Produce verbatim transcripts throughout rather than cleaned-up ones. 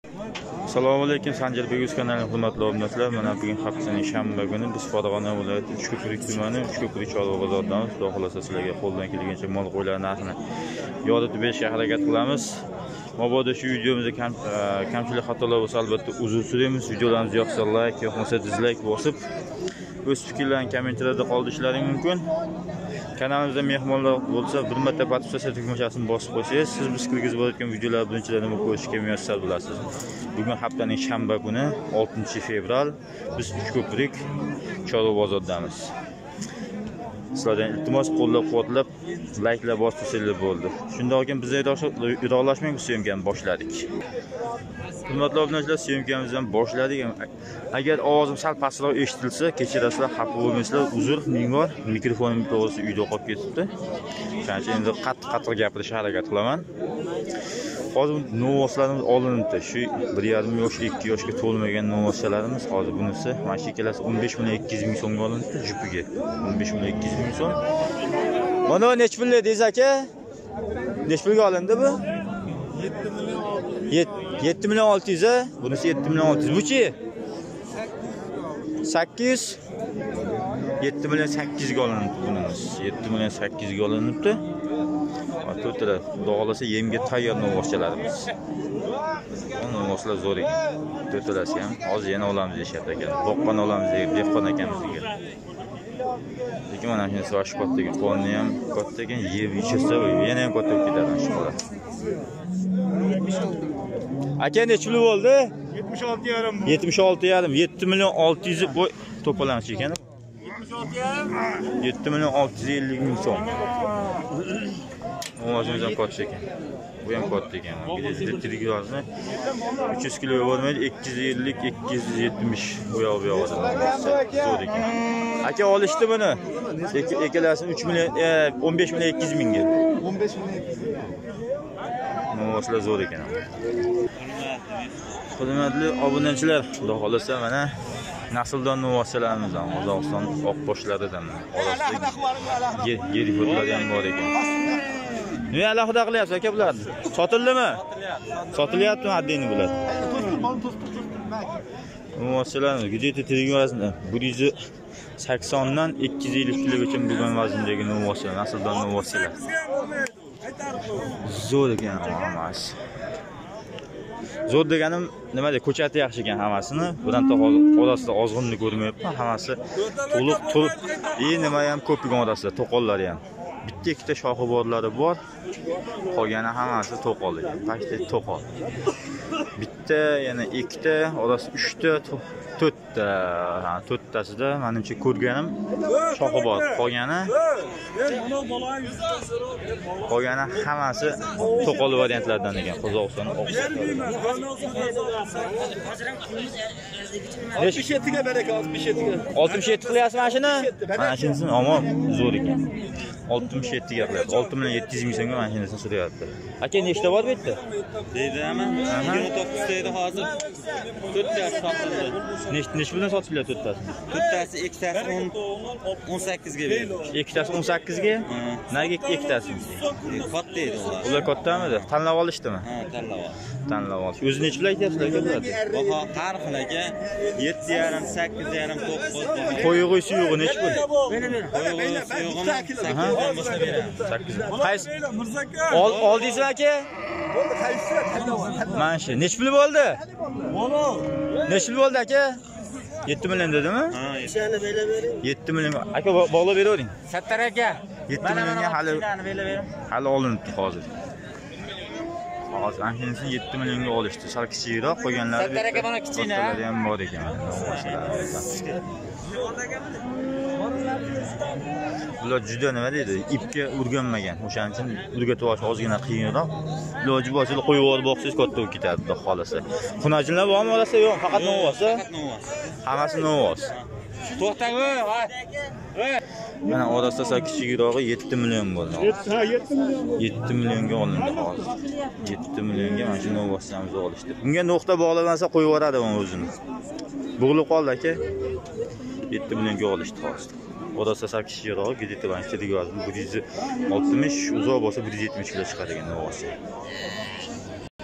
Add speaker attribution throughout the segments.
Speaker 1: Assalomu alaykum, Sanjarbek o'z kanalining hurmatli obunachilar. Mana bugun haftaning shanba kuni biz Farg'ona viloyati Uchko'prik tumani Uchko'prik Chorva bozoridamiz. Xudo xolasa sizlarga qo'ldan kelgancha mol qo'ylar narxini yoritib berishga harakat qilamiz. Mabodo shu videomizda kam, kamchilik xatolar bo'lsa albatta uzr so'raymiz. Videolarimizni yoqsa like, yoqmasa dislike bosib o'z fikrlaringizni kommentariyada qoldirishlaring mumkin. Kanalimizda mehmonlar bo'lsa bir marta podpisatsiya tugmachasini bosib qo'ysangiz, siz biz kirgizib borayotgan videolar birinchilardan ko'rishga muyassar bo'lasiz. Bugun haftaning shanba kuni oltinchi fevral biz Uchko'prik Chorva bozoridamiz. Sizlardan iltimos qo'llab-quvvatlab like'lar bostirsangiz bo'ldi. Shundan keyin biz iroqlashmay bu syomkani boshladik. Hurmatli obunachilar, syomkamizdan boshladik. Agar ovozim sal pastroq eshitilsa, kechirasizlar, xafa bo'lmaysizlar. Uzr, ming bor. Mikrofonim to'g'risi uyda qolib ketibdi. Shuning uchun endi qattiq-qattiq gapirishga harakat qilaman. Hozir novoslarimiz olinibdi. Shu bir yarim yosh, ikki yoshga to'lmagan novoschalarimiz hozir bunisi mana shu kelasi o'n besh million ikki yuz ming so'mga olinibdi jupiga. o'n besh million ikki yuz ming so'm. Mana nech pulli deysiz aka? Nech pulga olindi bu? yetti million olti yuz. Bunisi yetti million olti yuz. Buchi? sakkiz yuz. yetti million sakkiz yuz ga olinibdi bunimiz. yetti million sakkiz yuz ga olinibdi. To'rtlar xudo xolasa yemga tayyor novoschalarimiz. Novoslar zo'r ekan. To'rtalasi ham hozir yana olamiz deyapti ekan. Boqqan olamiz deb dehqon akamizga. Lekin mana shunisi vash katta ekan. Qonni ham katta ekan, yeb ichsa yana ham katta bo'lib ketadi inshaalloh. Aka nech pul bo'ldi? yetmish olti yarim. yetmish olti yarim. yetti million olti yuz bu to'polamiz ekan. yetmish olti yarim. yetti million olti yuz ellik ming so'm. Ovozimiz ham katta ekan. Bu ham katta ekan. Bilasiz, tirik yozni uch yuz kiloga bormaydi, ikki yuz ellik, ikki yuz yetmish bu yoq bu yoqda. Zo'r ekan. Aka olishdi buni. Ekalasini uch million, o'n besh million ikki yuz mingga. o'n besh million ikki yuz ming. Novoslar zo'r ekan. Hurmatli obunachilar, xudo xolasa mana nasldon novoschalarimiz ham Qozog'iston oqboshlaridan orasida yerifotlar ham bor ekan. Nima alohida qilyapsiz aka bularni? Sotildimi? Sotilyaptimi haddini bular? Novoschalarimiz gideti tirigvasini bir yuz sakson dan ikki yuz ellik kilogacha bo'lgan vazndagi novoschalar, nasldon novoschalar. Zo'r ekan hammasi. Zo'r deganim nima deydi? Ko'chati yaxshi ekan hammasini. Budan to orasida ozg'inni ko'rmayapman. Hammasi to'liq to'liq. E nima ham ko'p ekan orasida, to'qollari ham. Bitta ikkita shoxi borlari bor. Qolgani hammasi to'qol ekan. Pashta to'qol. Bitta, yana ikkita, orasi uchta, to'rtta. Ha, to'rttasida menimcha ko'rganim shoxi bor. Qolgani Qolgani hammasi to'qol variantlardan ekan. Qozog'iston oqsoqlari. oltmish yettiga beraka, oltmish yettiga. oltmish yetti qilyapsiz mana shuni? Mana shunisi omon zo'r ekan. oltmish yettiga qilyapti. olti million yetti yuz ming so'mga mana shunisi so'rayapti. Aka nechta bor bu yerda? Deydimi? yigirma to'qqiz deydi hozir. to'rttasi sotildi. Nech nech puldan sotilyapti to'rttasi? To'rttasi ikkitasi o'n sakkiz ga berdi. Ikkitasi o'n sakkiz ga? Nega ikkitasi? Katta edi ular. Ular kattamidi? Tanlab olishdimi? Ha, tanlab oldi. Tanlab oldi. O'zi nech pul aytyapsizlar aka bularga? Baho har xil aka. yetti yarim, sakkiz yarim, to'qqiz. Qo'yig'i suyug'i nech pul? Qo'yig'i suyug'im sakkiz dan boshlab beramiz. sakkiz. Qaysi? Ol oldingizmi aka? Bo'ldi, qaysi? Mana shu. Nech pul bo'ldi? Nech pul bo'ldi aka? yetti million dedimi? Ha, yetti million. Aka bog'lab beravering. Sattar aka. yetti millionga hali hali olinibdi hozir. Hozir anchasini yetti millionga olishdi. Sal kichikroq qo'yganlari. Sattar aka mana kichkina. Ham bor ekan. Bular juda nima deydi? Ipga o'rganmagan. O'shaning uchun o'rgatib olish ozgina qiyinroq. Iloji bo'lsa qo'yib yuborib boqsangiz katta bo'lib ketadi, xudo xolasa. Xunajinlar bormi orasida? Yo'q, faqat novvosi. Faqat novvos. Hammasi novvos. To'xtang, voy. Mana orasida sal kichikrog'i yetti million bo'ldi. Ha, yetti million. yetti millionga olindi hozir. yetti millionga mana shu novvoslarimizni olishdi. Bunga nuqta bog'lamasa qo'yib yuboradi o'zini. Bug'ilib qoldi aka. yetti millionga olishdi hozir. Orası sal kichikroq, gideti bilan ichidagi vazn bir yuz oltmish, uzoq bo'lsa bir yuz yetmish kilo chiqadigan novvosi.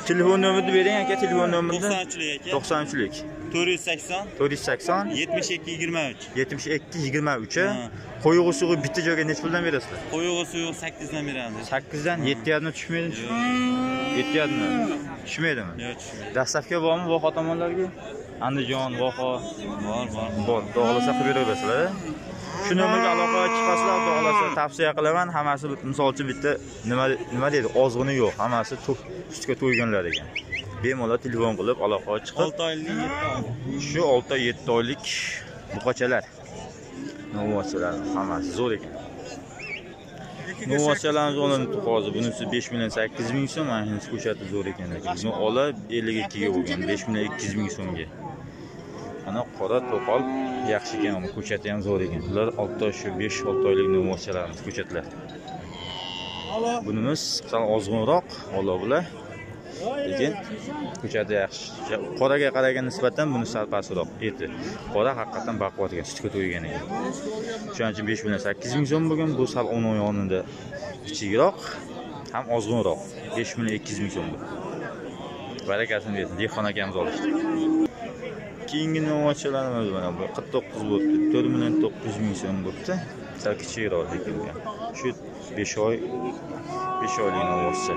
Speaker 1: Telefon nomerini bering aka, telefon nomerini.
Speaker 2: to'qsoninchilik aka.
Speaker 1: to'qsoninchilik.
Speaker 2: to'rt yuz sakson.
Speaker 1: to'rt yuz sakson.
Speaker 2: yetmish ikki yigirma uch.
Speaker 1: yetmish ikki yigirma uch. Qo'yug'i sug'i bitta joyga necha puldan berasizlar?
Speaker 2: Qo'yug'i sug'i sakkiz dan beramiz.
Speaker 1: sakkiz dan yetti dan tushmaydimi? yetti dan tushmaydimi?
Speaker 2: Yo'q, tushmaydi.
Speaker 1: Dastlabki bormi Voha tomonlarga? Andijon, Voha
Speaker 2: Bor, bor.
Speaker 1: bor. Xudo'xolasa qilib beraverasizlar. Shu nomerga aloqa chiqasizlar, xudo'xolasa tavsiya qilaman. Hammasi misol uchun bitta nima nima deydi? Ozg'ini yo'q. Hammasi ustga to'yganlar ekan. Bemalol telefon qilib aloqaga chiqib,
Speaker 2: olti oylik, yetti oylik.
Speaker 1: shu olti yetti oylik buqachalar. Novochalar hammasi zo'r ekan. Novochalarimiz olinibdi hozir. Bunisi besh million sakkiz ming so'm, mana shunisi ko'chati zo'r ekan lekin. Buni olib ellik ikki ga bo'lgan, besh million ikki yuz ming so'mga. Ana qora to'qol yaxshi ekan, bu ko'chati ham zo'r ekan. Bular olti shu besh olti oylik novochalarimiz ko'chatlar. Bunimiz sal ozg'inroq, ola bular. Lekin ko'chati yaxshi. Qoraga qaragan nisbatan buni sal pastroq eti. Qora haqiqatan baquvvat ekan, sutga to'ygan ekan. Shuning uchun besh million sakkiz ming so'm bo'lgan, bu sal o'n yonida kichikroq, ham ozg'inroq, besh million ikki yuz ming so'm bu. Barakasini bersin, Dehqon akamiz olishdi. Keyingi novochalarimiz mana bu qirq to'qqiz bo'libdi, to'rt million to'qqiz yuz ming so'm bo'libdi. Sal kichikroq lekin bu. Shu besh oy besh oylik novocha.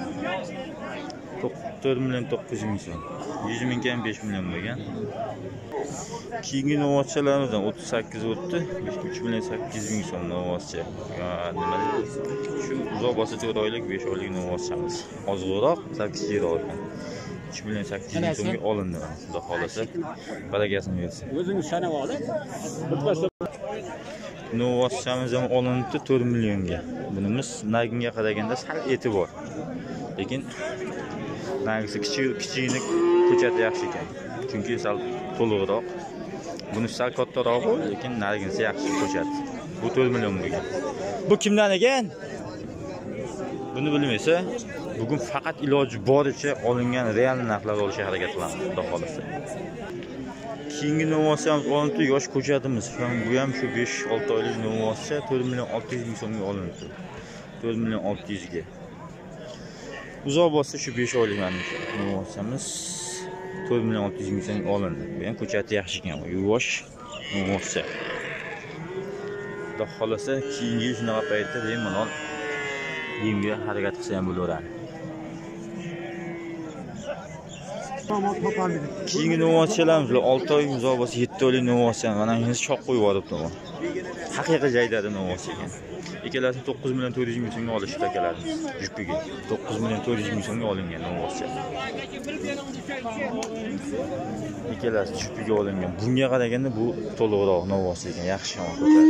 Speaker 1: to'rt million to'qqiz yuz ming so'm. yuz ming kam besh million bo'lgan. Keyingi novochalarimiz o'ttiz sakkiz o'tdi. uch million sakkiz yuz ming so'm novocha. Nima deydi? Shu uzoq bosib to'rt oylik besh oylik novochamiz. Ozg'inroq, sal kichikroq ekan. uch million sakkiz yuz ming so'mga olindi. Xudo xolasa barakasini bersin.
Speaker 3: O'zingiz sanab olib.
Speaker 1: Novochamiz ham olindi to'rt millionga. Bunimiz naginga qaraganda sal eti bor. Lekin nagisi kichik kichigini ko'chati yaxshi ekan. Chunki sal to'liqroq. Buni sal kattaroq, lekin narginisi yaxshi ko'chat. Bu to'rt million bo'lgan. Bu kimdan ekan? Buni bilmaysa, bugun faqat iloji boricha olingan real narxlarni olishga harakat qilamiz, xudo xolasa. Keyingi novochamiz olindi, yosh ko'chatimiz. Bu ham shu besh olti oylik novocha, to'rt million olti yuz ming so'mga olindi. to'rt million olti yuz ga. Uzoq bo'lsa shu besh oylik novochamiz to'rt million olti yuz ming so'mga olindi. Bu ham ko'chati yaxshi ekan, yosh novocha. Xudo xolasa keyingi shunaqa paytda bemalol yemga harakat qilsa ham bo'laveradi. Keyingi novochalarimiz olti oy uzoq bo'lsa yetti oylik novocha. Mana shunisi choq qo'yib yuboribdi bu. Haqiqiy joydagi novocha ekan. Ikkalasini to'qqiz million to'rt yuz ming so'mga olishdi akalarimiz. Jupiga to'qqiz million to'rt yuz ming so'mga olingan novocha. Ikkalasi jupiga olingan. Bunga qaraganda bu to'liqroq novocha ekan, yaxshi ham ko'chat.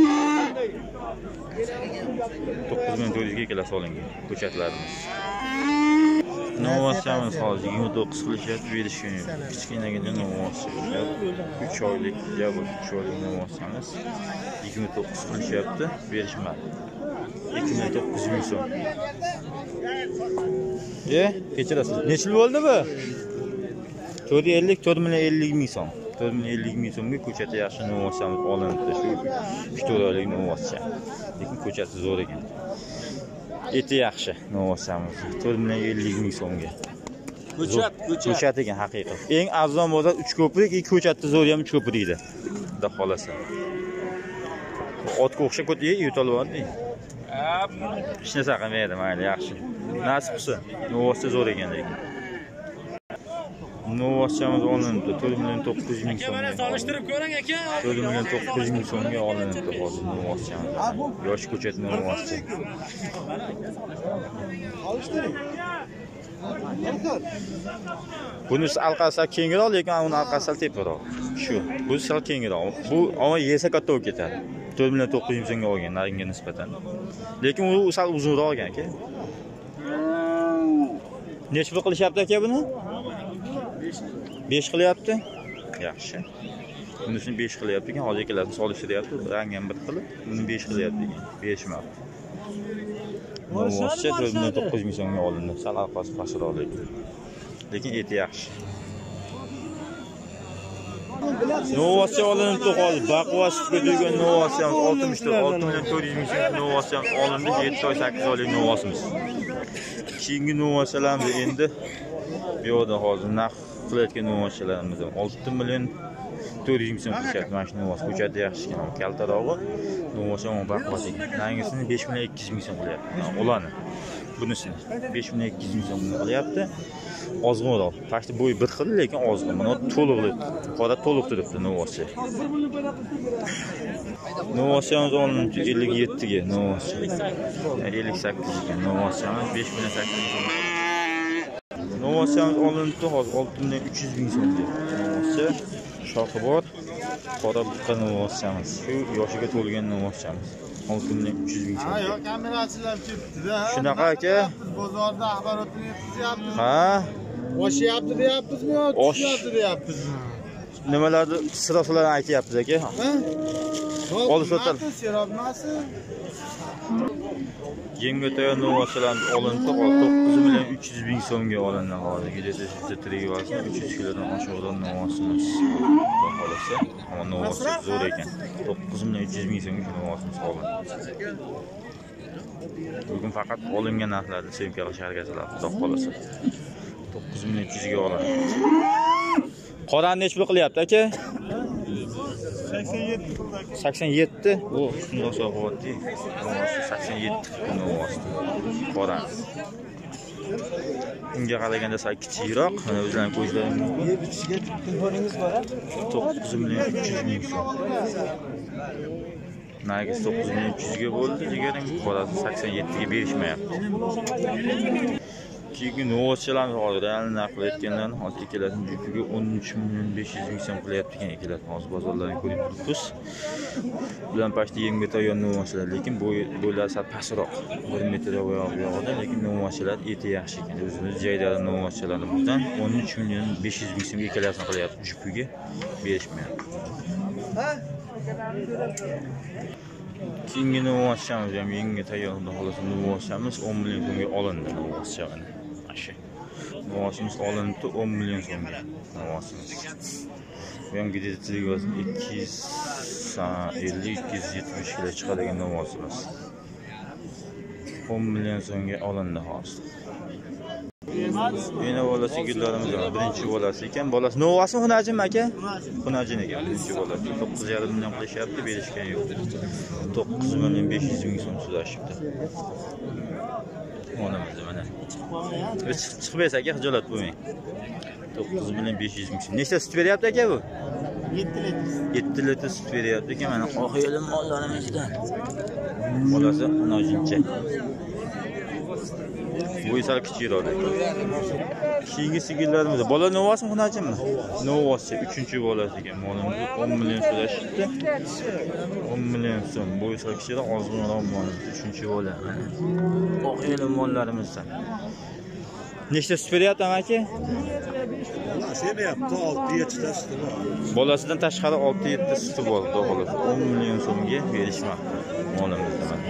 Speaker 1: to'qqiz million to'rt yuz ga ikkalasi olingan ko'chatlarimiz. Novochamiz hozir yigirma to'qqiz qilishyapti, berishgan. Kichkinagina novocha. uch oylik, ya bu uch oylik novochamiz yigirma to'qqiz qilishyapti, berishmadi. ikki million to'qqiz yuz ming so'm. E, kechirasiz. Necha yil bo'ldi bu? to'rt yuz ellik, to'rt million ellik ming so'm. to'rt million ellik ming so'mga ko'chati yaxshi novochamiz olindi. Shu uch to'rt oylik novocha. Lekin ko'chati zo'r ekan. Eti yaxshi novochamiz. to'rt million ellik ming so'mga.
Speaker 3: Ko'chat, ko'chat.
Speaker 1: Ko'chat ekan haqiqat. Eng arzon bozor uch ko'prik, ikki ko'chatni zo'r ham uch ko'prikda. Xudo xolasa. Otga o'xshab ko'tib yutolib hech narsa qilmaydi, mayli, yaxshi. Nasib qilsa, novocha zo'r ekan lekin. Novochamiz olindi to'rt million to'qqiz yuz ming so'mga.
Speaker 3: Solishtirib ko'ring aka.
Speaker 1: to'rt million to'qqiz yuz ming so'mga olindi hozir novochamiz. Yosh ko'chat novocha.
Speaker 3: Solishtiring.
Speaker 1: Bunisi alqasi kengroq, lekin uni alqasi teparoq. Shu. Bu sal kengroq. Bu ama yesa katta bo'lib ketadi. to'rt million to'qqiz yuz ming so'mga olgan naringa nisbatan. Lekin u sal uzunroq ekan aka. Necha pul qilishyapti aka buni? besh qilyapti. Yaxshi. Bunisini besh qilyapti ekan, hozir ikkalasini solishtiryapti. Rangi ham bir qilib, buni besh qilyapti ekan. Berishmabdi. Novocha to'rt million to'qqiz yuz ming so'mga olindi. Sal alqasi pastroq lekin. Lekin eti yaxshi. Novocha olinibdi hozir. Baquvvat sutga to'ygan novochamiz oltmish to'rt, olti million to'rt yuz ming so'm novochamiz olindi. yetti oy sakkiz oylik novochamiz. Keyingi novochalarimiz endi Bu yerda hozir narx qilayotgan novochalarimiz olti million to'rt yuz ming so'm qilyapti. Mana shu novos ko'chada yaxshigina kaltarog'i novocha o'n baquvvat ekan. Yangisini besh million ikki yuz ming so'm qilyapti. Ularni bunisini besh million ikki yuz ming so'm qilyapti. Ozg'inroq. Pashti bo'yi bir xil, lekin ozg'in. Mana to'liqli, qora to'liq turibdi novocha. Novochamiz olinibdi ellik yetti ga novocha. ellik sakkiz ga novochamiz besh million sakkiz yuz ming so'm. Novochamiz olinibdi hozir olti million uch yuz ming so'mga. Novocha shoxi bor, qora buqa novochamiz. Shu yoshiga to'lgan novochamiz. olti million uch yuz ming so'm.
Speaker 4: Ha, yo'q, kamerachilar ketdi-da.
Speaker 1: Shunaqa aka?
Speaker 4: Bozorda axborotni yetkazyapmiz.
Speaker 1: Ha?
Speaker 4: Oshyapti deyapmizmi yo, tushyapti deyapmizmi?
Speaker 1: Nimalarni siroflarni aytyapsiz aka?
Speaker 4: Ha?
Speaker 1: Olib sotar.
Speaker 4: Serobmasi.
Speaker 1: Yangi tayyor novochalarni olinibdi, to'qqiz million uch yuz ming so'mga olingan hozir. Gidesi trigivasi uch yuz kilodan oshiqroq novochamiz. Xudo xolasa, ammo novocha zo'r ekan. to'qqiz million uch yuz ming so'mga novochamiz olindi. Bugun faqat olingan narxlarni semkali shargachalar, xudo xolasa. to'qqiz million uch yuz ga olindi. Qorani nech pul qilyapti aka?
Speaker 4: sakson yetti pulda.
Speaker 1: sakson yetti. O, shunday hisobotdi. sakson yetti novoch. Qora. Unga qaraganda sal kichikroq, mana o'zlaring ko'zlaring
Speaker 4: Yer bitishiga telefoningiz bor-a?
Speaker 1: to'qqiz million uch yuz ming so'm. Nargis to'qqiz million uch yuz ga bo'ldi, jigaring qorasi sakson yetti ga berishmayapti. Keyin novochalarni hozir narx qilayotganlarni hozir ikkalasini jupiga o'n uch million besh yuz ming so'm qilyapti ekan ikkalasi. Hozir bozorlarni ko'rib turibsiz. Bular pashti yangi tayyor novochalar, lekin bo'ylari sal pastroq. bir metr oyog'ida, lekin novochalar eti yaxshi ekan. O'zimiz joydagi novachalarimizdan o'n uch million besh yuz ming so'm ikkalasini qilyapti, jupiga berishmayapti. Keyingi novochamiz ham yangi tayyor holasi novochamiz o'n million so'mga olindi novochamiz. Asha. Novochamiz olindi o'n million so'mga novochamiz. Bu ham gidetligiz ikki yuz ellik ikki yuz yetmish kilo chiqadigan novochamiz. o'n million so'mga olindi hozir. Yana bolasi gullarimiz bor. Birinchi bolasi ekan. Bolasi novasimi, xunajinmi aka? Xunajin ekan. Birinchi bolasi to'qqiz yarim million qilishyapti, berishgan yo'q. to'qqiz million besh yuz ming so'm so'rashibdi. Onamiz mana. Chiqib bersa aka, xijolat bo'lmang. to'qqiz million besh yuz ming so'm. Nechta sut beryapti aka bu?
Speaker 4: yetti litr.
Speaker 1: yetti litr sut beryapti ekan. Mana oxiyali mollarimizdan. Bolasi nojincha. Bu esa kichikroq. Keyingi sigirlarimiz bola novasmi, xunajinmi? Novasi uchinchi bolasi ekan. Molimiz o'n million so'rashibdi. o'n million so'm. Bu esa kichikroq, ozg'inroq molimiz. uchinchi bola. Oxiyali mollarimizdan. Nechta sut beryapti aka?
Speaker 4: Sevyapti, olti yetti ta suti bor.
Speaker 1: Bolasidan tashqari olti yetti suti bor, xudo xolasa. o'n million so'mga berishmoqda molimizda mana.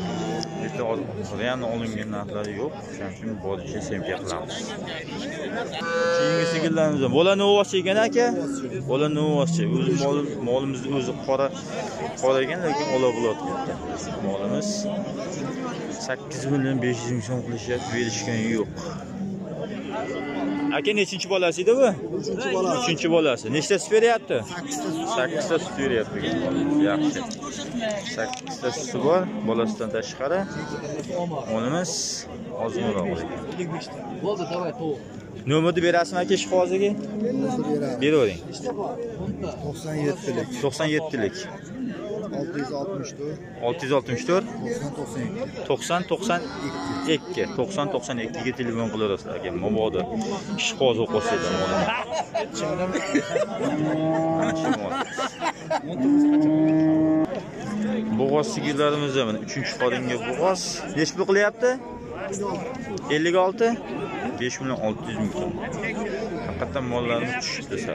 Speaker 1: Real olingan narxlari yo'q. Shuning uchun boricha semka qilamiz. Keyingi sigirlarimiz bola novoch ekan aka. Bola novoch. O'zi molimizni o'zi qora qora ekan, lekin ola-bulat ketdi. Molimiz sakkiz million besh yuz ming so'm qilishyapti, berishgan yo'q. Aka nechinchi bolasi edi bu?
Speaker 4: Uchinchi bolasi.
Speaker 1: Uchinchi bolasi. Nechta sut beryapti? sakkiz ta sut beryapti. Yaxshi. sakkiz ta suti bor, bolasidan tashqari. Molimiz ozg'inroq ekan.
Speaker 3: Bo'ldi, davay, to'q.
Speaker 1: Nomerni berasizmi aka shu hozirga? Beravering.
Speaker 4: to'qson yettilik.
Speaker 1: to'qson yettilik.
Speaker 4: olti yuz oltmish to'rt.
Speaker 1: olti yuz oltmish to'rt.
Speaker 4: to'qson to'qson
Speaker 1: to'qson to'qson ikki.
Speaker 4: ikki.
Speaker 1: to'qson to'qson ikki ga telefon qilaverasizlar aka. Mabodo ish qo'zi qo'shadi molini. Bo'g'oz sigirlarimiz ham uchinchi xoringa bo'g'oz. Nech pul qilyapti? ellik olti. besh million olti yuz ming so'm. Haqiqatan mollarimiz tushdi sal.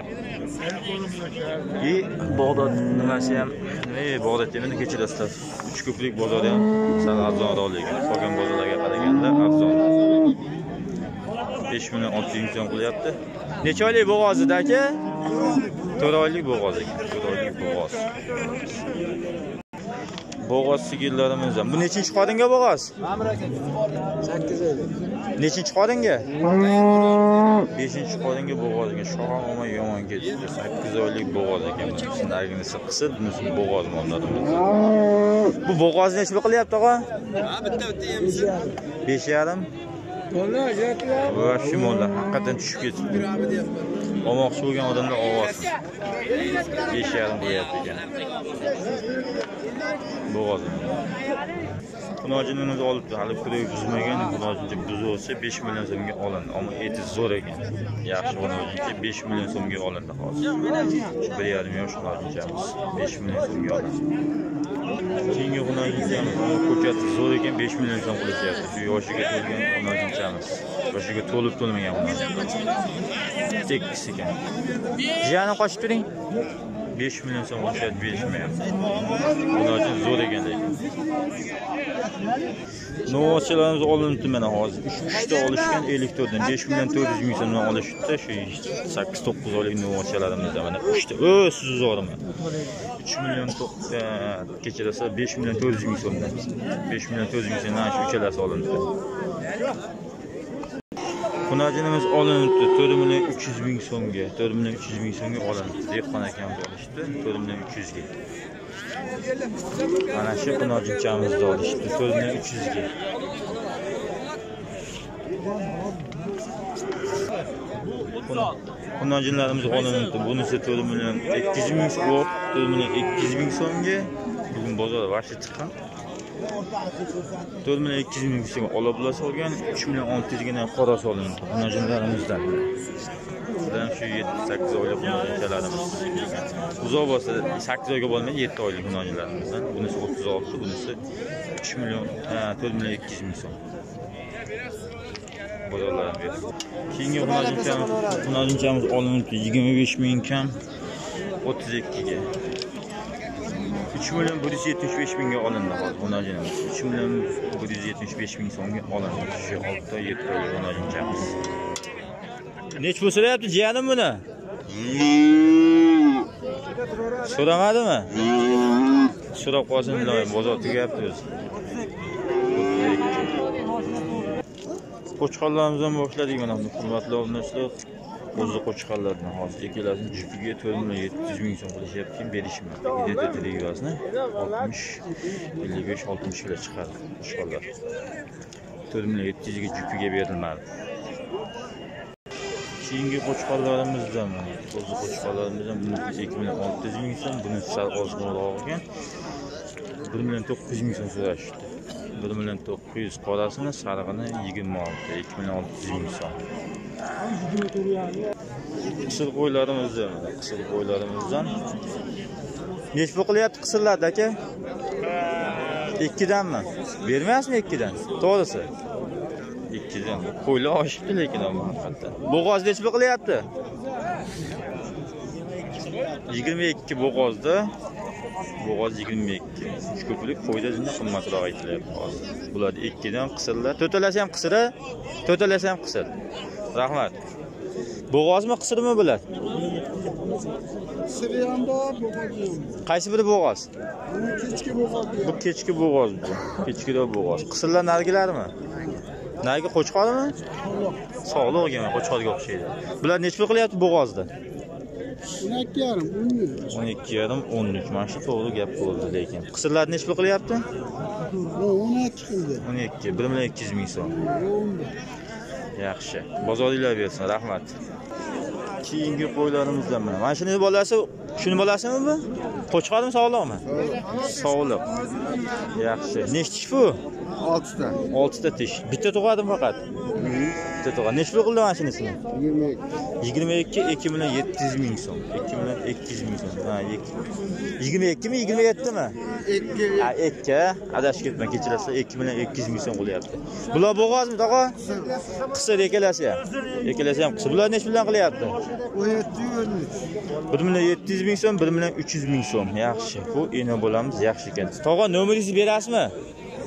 Speaker 1: И Bag'dod nimasi ham, ey Bag'dod endi kechirasizlar. uch ko'prik bozori ham sal arzonroq ekan. Qolgan bozorlarga qaraganda arzon. besh million olti yuz ming so'm qilyapti. Necha oylik bo'g'oz edi aka? to'rt oylik bo'g'oz ekan. to'rt oylik bo'g'oz. Bo'g'oz sigirlarimiz ham. Bu nechinchi qoringa bo'g'oz?
Speaker 4: sakkiz oylik.
Speaker 1: Nechinchi qoringa? beshinchi qoringa bo'g'ozga. Sho'g'on olmay yomon ketdi. sakkiz oylik bo'g'oz ekan. Narginisi qisir, bunisi bo'g'oz monlarimiz. Bu bo'g'oz nechta qilyapti, og'a?
Speaker 4: Ha, bitta bitta yemiz.
Speaker 1: besh yarim.
Speaker 4: Mollar, yaklar.
Speaker 1: Va shu mollar haqiqatan tushib ketdi. Olmoqchi bo'lgan odamlar olsin. besh yarim deyapti ekan. Bo'g'oz. Xunojinimiz olibdi, hali kuday buzmagan, xunojincha buzilsa besh million so'mga olindi. Ammo eti zo'r ekan. Yaxshi xunojincha besh million so'mga olindi hozir. bir yarim yosh xunojinchamiz besh million so'mga olindi. Keyingi xunojinchamiz ko'chati zo'r ekan, besh million so'm qilishyapti. Shu yoshiga to'lgan xunojinchamiz. Yoshiga to'lib to'lmagan xunojincha. Tekis ekan. Jiyani qochib turing. besh million so'm qilishyapti, berishmayapti. Xunojin zo'r ekan lekin. Novachalarimiz olindi mana hozir. uch ta olishgan ellik to'rt dan besh million to'rt yuz ming so'mdan olishdi. Shu sakkiz to'qqiz oylik novachalarimiz mana uch ta. O, siz zo'rmi? uch million to'qqiz kechirasa besh million to'rt yuz ming so'mdan. besh million to'rt yuz ming so'mdan shu uchalasi olindi. Xunojinimiz olindi to'rt million uch yuz ming so'mga. to'rt million uch yuz ming so'mga olindi. Dehqon akamiz olishdi to'rt million uch yuz ga. Mana shu xunojinchamizni olishdi to'rt million uch yuz ga. Xunojinlarimiz olindi. Bunisi to'rt million ikki yuz ming so'm, to'rt million ikki yuz ming so'mga. Bugun bozorda vashi chiqqan. to'rt million ikki yuz ming so'm olabula solgan, uch million olti yuz gina qora solindi. Xunojinlarimizdan. Budan shu yetti sakkiz oylik xunojinchalarimiz. Uzoq bo'lsa sakkiz oyga bo'lmaydi, yetti oylik xunojinlarimizdan. Bunisi o'ttiz olti, bunisi uch million, to'rt million ikki yuz ming so'm. Bozorlarga berdi. Keyingi xunojinchamiz, xunojinchamiz olindi yigirma besh ming kam o'ttiz ikki ga. uch million bir yuz yetmish besh mingga olindi hozir xunojinimiz. uch million bir yuz yetmish besh ming so'mga olindi. Shu olti yetti oylik xunojinchamiz. Nech pul so'rayapti jiyanim buni? So'ramadimi? So'rab qolsin, iloyim, bozor tugayapti o'zi. Qo'chqonlarimizdan boshladik mana bu hurmatli obunachilar. O'zi qo'chqonlardan hozir ikkalasini jupiga to'rt million yetti yuz ming so'm qilishyapti, berishmaydi. Videoda televizyasini oltmish ellik besh oltmish ga chiqadi qo'chqonlar. to'rt million yetti yuz ga jupiga berilmadi. Keyingi qo'chqonlarimizdan mana o'zi qo'chqonlarimizdan bunisi ikki million olti yuz ming so'm, bunisi sal ozroq ekan. bir million to'qqiz yuz ming so'm so'rashdi. bir million to'qqiz yuz qorasini, sarig'ini yigirma olti, ikki million olti yuz ming so'm. Qisir qo'ylarimizdan, qisir qo'ylarimizdan nech pul qilyapti qisirlarda aka? ikki danmi? Bermayapsizmi ikki dan? To'g'risi. ikki dan. Qo'ylar oshibdi lekin ham haqiqatan. Bo'g'oz nech pul qilyapti? yigirma ikki bo'g'ozda. Bo'g'oz yigirma ikki. uch ko'plik qo'yda shunday qimmatroq aytilyapti hozir. Bular ikki dan qisirlar. To'talasi ham qisira, to'talasi ham qisir. Rahmat. Bo'g'ozmi, qisirmi bular?
Speaker 4: Qisiri ham bor, bo'g'oz yo'q.
Speaker 1: Qaysi biri bo'g'oz?
Speaker 4: Bu kechki bo'g'oz.
Speaker 1: Bu kechki bo'g'oz bu. Kechkida bo'g'oz. Qisirlar nargilarmi? Nargi qo'chqormi? Sog'liq ekan, qo'chqorga o'xshaydi. Bular nech pul qilyapti bo'g'ozda?
Speaker 4: o'n ikki yarim, o'n uch.
Speaker 1: o'n ikki yarim, o'n uch. Mana shu to'g'ri gap bo'ldi lekin. Qisirlar nech pul qilyapti?
Speaker 4: o'n ikki qildi.
Speaker 1: o'n ikki, bir million ikki yuz ming so'm. Yaxshi. Bozoringlar bersin, rahmat. Keyingi qo'ylarimizdan mana. Mana shuni bolasi, shuni bolasimi bu? Qo'chqormi, sog'liqmi? Sog'liq. Yaxshi. Nechta tish bu?
Speaker 4: olti ta.
Speaker 1: olti ta tish. Bitta tug'adimi faqat? Bitta tug'adi. Nech pul qildi mana shunisini?
Speaker 4: yigirma ikki.
Speaker 1: yigirma ikki, ikki million yetti yuz ming so'm. ikki million ikki yuz ming so'm. Ha, yigirma ikki mi, yigirma yetti mi?
Speaker 4: ikki.
Speaker 1: Ha, ikki. Adashib ketma, kechirasiz, ikki million ikki yuz ming so'm qilyapti. Bular bo'g'ozmi, tog'a? Qisir ikkalasi ham. Ikkalasi ham qisir. Bular nech puldan qilyapti?
Speaker 4: o'n yetti o'n uch.
Speaker 1: bir million yetti yuz ming so'm, bir million uch yuz ming so'm. Yaxshi. Bu ena bo'lamiz, yaxshi ekan. Tog'a nomeringizni berasizmi?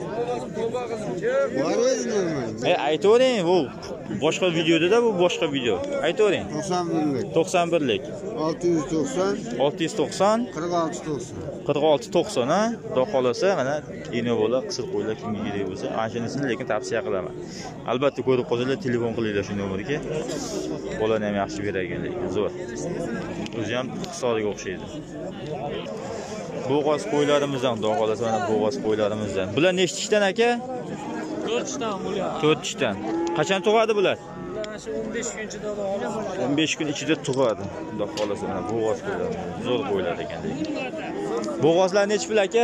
Speaker 1: E aytavering, bu boshqa videoda bu boshqa video. Aytavering.
Speaker 4: to'qson birlik.
Speaker 1: to'qson birlik.
Speaker 4: olti yuz to'qson.
Speaker 1: olti yuz to'qson.
Speaker 4: qirq olti to'qson.
Speaker 1: qirq olti to'qson ha. Xudo xolasa mana ino bola qisib qo'ylar kimga kerak bo'lsa, anshunisini lekin tavsiya qilaman. Albatta ko'rib qolinglar, telefon qilinglar shu nomerga. Bolani ham yaxshi beragan lekin zo'r. O'zi ham hisobiga o'xshaydi. Bo'g'oz qo'ylarimizdan, xudo xolasa mana bo'g'oz qo'ylarimizdan. Bular nechtadan aka?
Speaker 3: to'rtdan bo'lyapti.
Speaker 1: to'rtdan. Qachon tug'adi bular?
Speaker 3: Shu o'n besh kun ichida oladi.
Speaker 1: o'n besh kun ichida tug'adi. Xudo xolasa mana bo'g'oz qo'ylar. Zo'r qo'ylar ekan lekin. Bo'g'ozlar nech pul aka?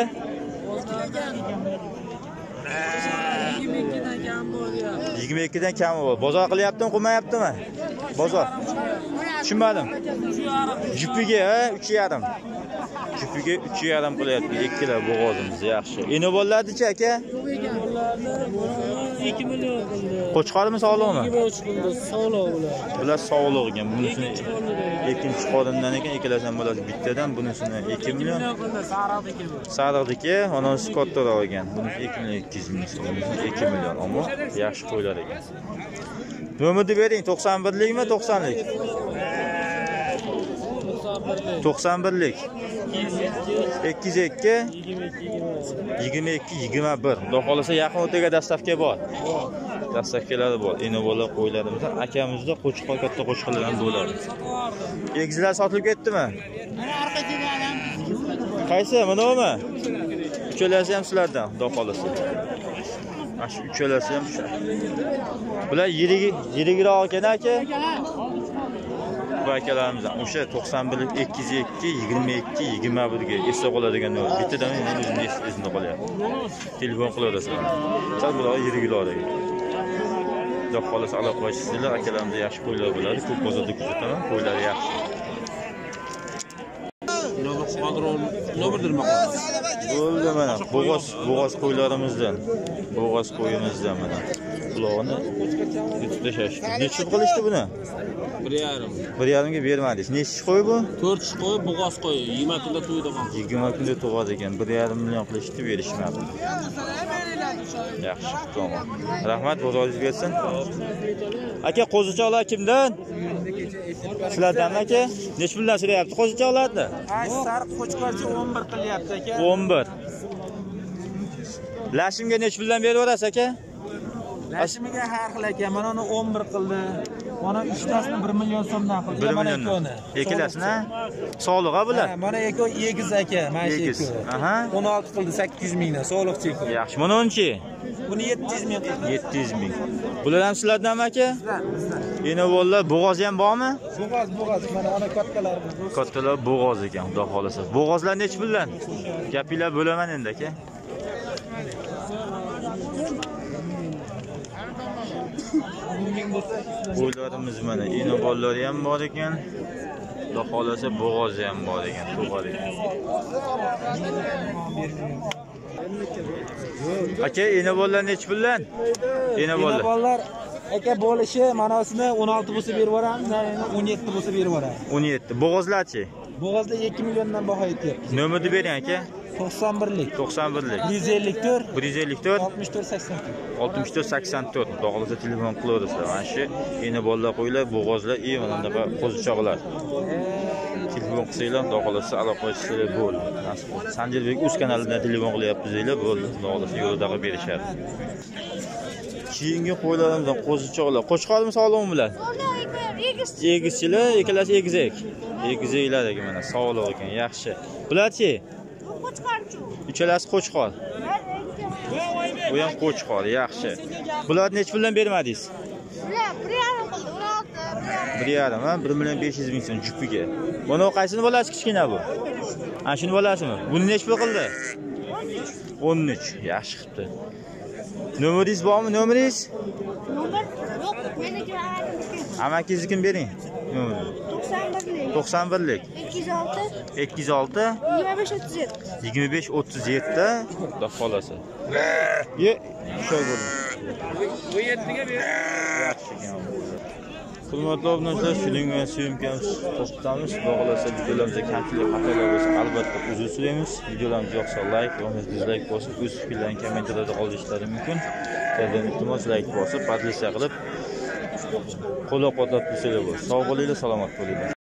Speaker 3: yigirma ikkidan kam bo'lyapti.
Speaker 1: yigirma ikkidan kami bor. Bozor qilyaptimi, qilmayaptimi? Bozor. Tushunmadim. Jupiga, ha, uch yarim. Jupiga uch yarim qilyapti. Ikkilar bo'g'ozimiz yaxshi. Eno bolalarchi aka?
Speaker 3: ikki million qildi.
Speaker 1: Qo'chqormi, sog'liqmi?
Speaker 3: ikki million qildi, sog'liq bular.
Speaker 1: Bular sog'liq ekan. Bunisini ikkinchi qorindan ekan, ikkalasidan bo'ladi bittadan, bunisini ikki million.
Speaker 3: Sariqniki bu.
Speaker 1: Sariqniki, onasi kattaroq ekan. Bunisi ikki million ikki yuz ming so'm, bunisi ikki million, ammo yaxshi qo'ylar ekan. Nomerni bering, to'qson birlikmi, to'qsonlik? to'qson birlik. ikki yuz ikki yigirma ikki yigirma bir. Xudo xolasa yaqin o'taga dastavka bor. Dastavkalari bor. Inovolar qo'ylarimizdan akamizda qo'chqor katta qo'chqorlar ham bo'ladi. Egizlar sotilib ketdimi? Qaysi? Bunimi? Uchalasi ham sizlardan, xudo xolasa. Mana shu uchalasi ham shu. Bular yirik yirigroq ekan aka. Bu akalarimizdan o'sha to'qson birlik ikki yuz ikki yigirma ikki yigirma bir ga esda qoladigan nomer. Bittadan men o'zimni esimda qolyapti. Telefon qilaverasizlar. Sal bular yirigroq ekan. Xudo xolasa aloqa qilsanglar, akalarimizda yaxshi qo'ylar bo'ladi. Ko'p bozorda kuzataman, qo'ylari yaxshi. Bo'ldi mana bo'g'oz bo'g'oz qo'ylarimizdan. Bo'g'oz qo'yimizdan mana. Quloqni yutib tashlashdi. Necha pul qilishdi buni?
Speaker 3: bir yarim.
Speaker 1: bir yarim ga bermadingiz. Necha qo'y bu?
Speaker 3: to'rt qo'y, bo'g'oz qo'y. yigirma kunda to'ydi qoldi.
Speaker 1: yigirma kunda tug'adi ekan. bir yarim million qilishdi, berishmadi. Yaxshi, tamom. Rahmat, bozoringiz bersin. Aka, qo'zichoqlar kimdan? Sizlardanmi aka? Nech puldan so'rayapti qo'zichoqlarni?
Speaker 3: Ay, sariq qo'chqorchi o'n bir qilyapti aka.
Speaker 1: o'n bir. Lashimga nech puldan beraverasiz aka?
Speaker 3: Lashimiga har xil aka. Mana uni o'n bir qildi. Mana uchtasini bir million so'mdan qildi.
Speaker 1: bir million. Ikkilasini sog'liq-a bular?
Speaker 3: Ha, mana eko egiz aka, mana shu eko.
Speaker 1: Aha.
Speaker 3: o'n olti qildi sakkiz yuz mingdan, sog'liqchi eko.
Speaker 1: Yaxshi. Mana unchi?
Speaker 3: Buni yetti yuz ming qildi.
Speaker 1: yetti yuz ming. Bular ham sizlardanmi aka? Inovollar bo'g'oz ham bormi?
Speaker 3: Bo'g'oz, bo'g'oz. Mana ana kattalar.
Speaker 1: Kattalar bo'g'oz ekan, xudo xolasa. Bo'g'ozlar nech puldan? Gapinglar bo'laman endi aka. Qo'ylarimiz mana inovollari ham bor ekan. Xudo xolasa bo'g'ozi ham bor ekan, tug'ar ekan. Aka, inovollar nech puldan? Inovollar.
Speaker 3: Inovollar aka bo'lishi manasini o'n olti bo'lsa berib yuboramiz, o'n yetti bo'lsa berib yuboramiz.
Speaker 1: o'n yetti. Bo'g'ozlarchi?
Speaker 3: Bo'g'ozda ikki milliondan baho aytyapmiz.
Speaker 1: Nomerni bering aka.
Speaker 3: to'qson birlik.
Speaker 1: to'qson birlik.
Speaker 3: bir yuz ellik to'rt.
Speaker 1: bir yuz ellik to'rt.
Speaker 3: oltmish to'rt sakson to'rt.
Speaker 1: oltmish to'rt sakson to'rt. Xudo xolasa telefon qilaverasizlar. Mana shu inovollar qo'ylar, bo'g'ozlar, i mana bunaqa qo'zichoqlar. Telefon qilsanglar, xudo xolasa aloqa qilishinglar bo'ldi. Sanjirbek uz kanalidan telefon qilyapmiz deylar, bo'ldi. Xudo xolasa yo'lda qilib berishadi. Keyingi qo'ylarimizdan qo'zichoqlar. Qo'chqormi, sog'liqmi bular? Egizchilar, ikkalasi egizak. Egizaklar ekan mana, sog'liq ekan, yaxshi. Bularchi?
Speaker 5: Qo'chqorchi.
Speaker 1: Uchalasi qo'chqor. Bu ham qo'chqor, yaxshi. Bular nech puldan bermadingiz?
Speaker 5: Bular bir yarim qildi, o'n olti.
Speaker 1: bir yarim, ha? bir million besh yuz ming so'm jupiga. Buni qaysini bolasi kichkina bu? Ha, shuni bolasimi? Buni nech pul qildi? o'n uch. Yaxshi qilibdi. Nomeringiz bormi? Nomeringiz?
Speaker 5: Nomer yo'q, meniki.
Speaker 1: Amakingiznikini bering. Nomer.
Speaker 5: to'qson birlik.
Speaker 1: to'qson birlik.
Speaker 5: ikki yuz olti.
Speaker 1: ikki yuz olti.
Speaker 5: yigirma besh o'ttiz yetti.
Speaker 1: yigirma besh o'ttiz yetti. Xudo xolasa. Ye, shoy bo'ling.
Speaker 3: bu yettiga ber.
Speaker 1: Yaxshi ekan. Hurmatli obunachilar, shuning bilan syomkamiz to'xtatamiz. Xudo xolasa videolarimizda kamchilik xatolar bo'lsa, albatta uzr so'raymiz. Videolarimiz yoqsa like yoki dislike bosib, o'z fikrlarini kommentariyada qoldirishlari mumkin. Sizlardan iltimos like bosib, podpiska qilib qo'llab-quvvatlab tursangiz bo'ladi. Sog' bo'linglar, salomat bo'linglar.